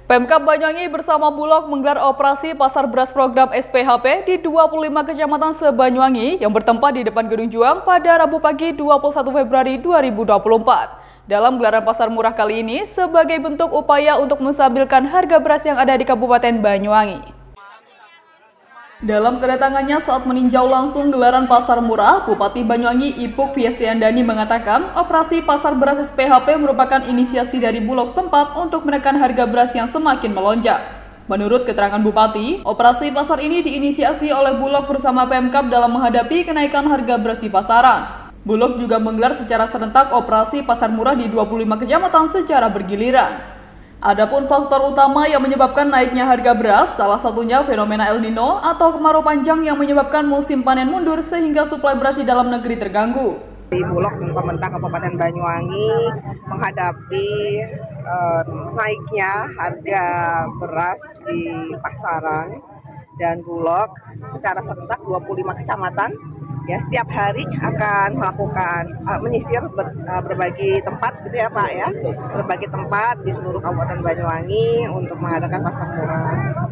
Pemkab Banyuwangi bersama Bulog menggelar operasi pasar beras program SPHP di 25 kecamatan se-Banyuwangi yang bertempat di depan Gedung Juang pada Rabu pagi 21 Februari 2024. Dalam gelaran pasar murah kali ini sebagai bentuk upaya untuk menstabilkan harga beras yang ada di Kabupaten Banyuwangi. Dalam kedatangannya saat meninjau langsung gelaran pasar murah, Bupati Banyuwangi Ipuk Fiesiandani mengatakan operasi pasar beras SPHP merupakan inisiasi dari Bulog setempat untuk menekan harga beras yang semakin melonjak. Menurut keterangan Bupati, operasi pasar ini diinisiasi oleh Bulog bersama Pemkab dalam menghadapi kenaikan harga beras di pasaran. Bulog juga menggelar secara serentak operasi pasar murah di 25 kecamatan secara bergiliran. Adapun faktor utama yang menyebabkan naiknya harga beras, salah satunya fenomena El Nino atau kemarau panjang yang menyebabkan musim panen mundur sehingga suplai beras di dalam negeri terganggu. Di Bulog dan pemerintah Kabupaten Banyuwangi menghadapi naiknya harga beras di pasaran dan Bulog secara serentak 25 kecamatan ya setiap hari akan melakukan menyisir berbagai tempat gitu ya Pak ya, berbagai tempat di seluruh Kabupaten Banyuwangi untuk mengadakan pasar murah.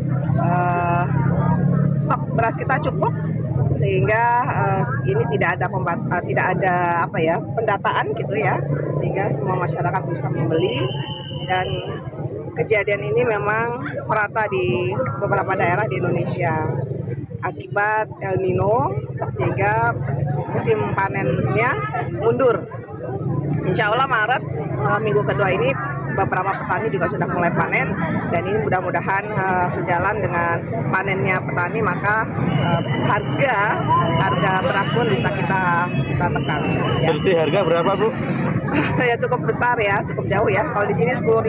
Stok beras kita cukup sehingga ini tidak ada pendataan gitu ya, sehingga semua masyarakat bisa membeli dan kejadian ini memang merata di beberapa daerah di Indonesia akibat El Nino sehingga musim panennya mundur. Insya Allah Maret minggu kedua ini beberapa petani juga sudah mulai panen dan ini mudah-mudahan sejalan dengan panennya petani maka harga beras pun bisa kita tekan. Ya. Selisih harga berapa Bu? Ya cukup besar ya, cukup jauh ya. Kalau di sini 10.200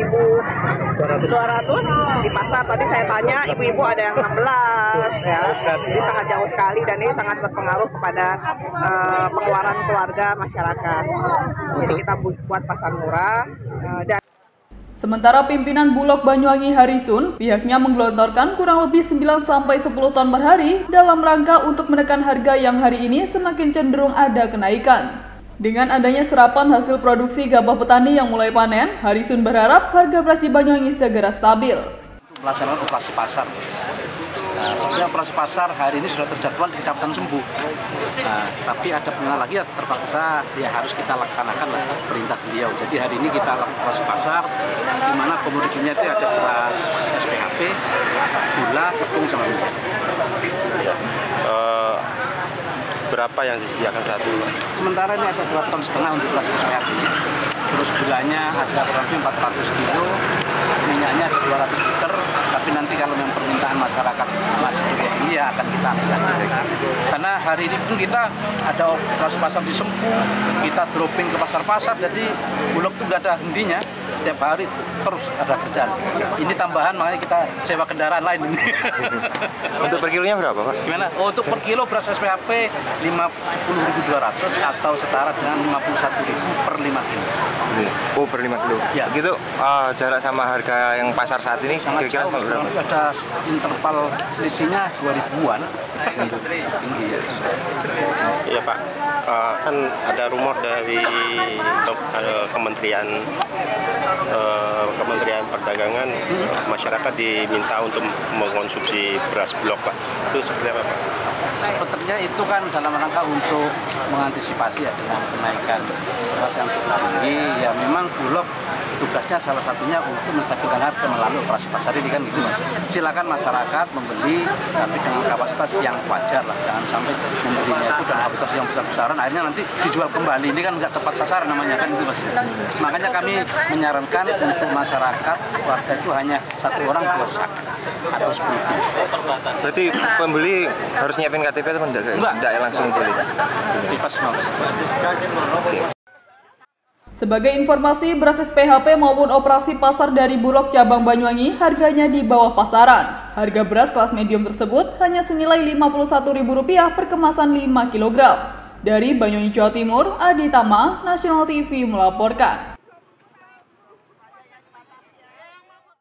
di pasar tadi saya tanya ibu-ibu ada yang 16 ya. Jadi sangat jauh sekali dan ini sangat berpengaruh kepada pengeluaran keluarga masyarakat. Jadi kita buat pasar murah dan sementara pimpinan Bulog Banyuwangi Harisun, pihaknya menggelontorkan kurang lebih 9-10 ton per hari dalam rangka untuk menekan harga yang hari ini semakin cenderung ada kenaikan. Dengan adanya serapan hasil produksi gabah petani yang mulai panen, Harisun berharap harga beras di Banyuwangi segera stabil. Melaksanakan operasi pasar. Nah, sebenarnya operasi pasar hari ini sudah terjadwal di Kecamatan Sembu. Nah, tapi ada pengenal lagi ya terpaksa ya harus kita laksanakan lah perintah beliau. Jadi hari ini kita lakukan operasi pasar, di mana komoditinya itu ada beras SPHP, gula, tepung sama minyak. Berapa yang disediakan saat ini? Sementara ini ada 2,5 ton untuk beras SPHP. Terus gulanya ada kurang lebih 400 kilo, minyaknya ada 200 liter. Tapi nanti kalau yang permintaan masyarakat masih cukup tinggi ya akan kita ambil lagi. Karena hari ini pun kita ada operasi pasar di Sempu, kita dropping ke pasar-pasar, jadi Bulog tuh gak ada hentinya. Setiap hari terus ada kerjaan. Ini tambahan makanya kita sewa kendaraan lain ini. Untuk per kilonya berapa Pak? Gimana? Oh, untuk per kilo beras SPHP 10.200 atau setara dengan 51.000 per 5 kilo. Oh, per 5 kilo. Ya. Gitu jarak sama harga yang pasar saat ini sangat jauh, berapa? Ada interval selisihnya 2000-an. Tinggi ya. Iya Pak, kan ada rumor dari Kementerian Perdagangan masyarakat diminta untuk mengkonsumsi beras Bulog Pak. Itu seperti apa Pak? Sepertinya itu kan dalam rangka untuk mengantisipasi ya dengan kenaikan beras yang cukup tinggi. Ya memang Bulog tugasnya salah satunya untuk menstabilkan harga melalui operasi pasar ini kan gitu Mas. Silakan masyarakat membeli tapi dengan kapasitas yang wajar lah. Jangan sampai membelinya itu dengan kapasitas yang besar-besaran akhirnya nanti dijual kembali. Ini kan nggak tepat sasaran namanya kan itu Mas. Makanya kami menyarankan untuk masyarakat warga itu hanya 1 orang 2 sak atau 10 kilo. Berarti pembeli harus nyiapin KTP atau enggak langsung beli? Bebas Mas. Sebagai informasi, beras SPHP maupun operasi pasar dari Bulog Cabang Banyuwangi harganya di bawah pasaran. Harga beras kelas medium tersebut hanya senilai Rp51.000 per kemasan 5 kg. Dari Banyuwangi, Jawa Timur, Adi Tama, Nasional TV melaporkan.